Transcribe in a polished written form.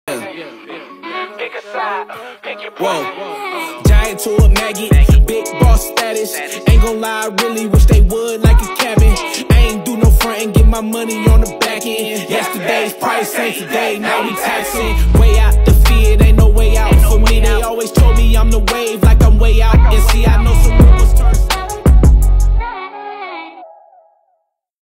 Whoa, giant to a Maggie, big boss status. Ain't gon' lie, I really wish they would like a cabin. I ain't do no frontin', get my money on the back end. Yesterday's price ain't today, now we taxing. Way out the fear, ain't no way out for me. They always told me I'm the wave, like I'm way out. And see, I know some